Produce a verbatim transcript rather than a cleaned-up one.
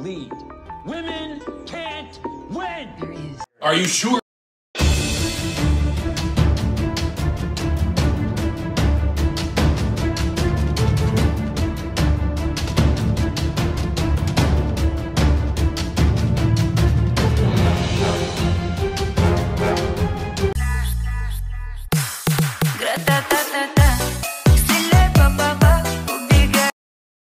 lead. Women can't win! There is. Are you sure?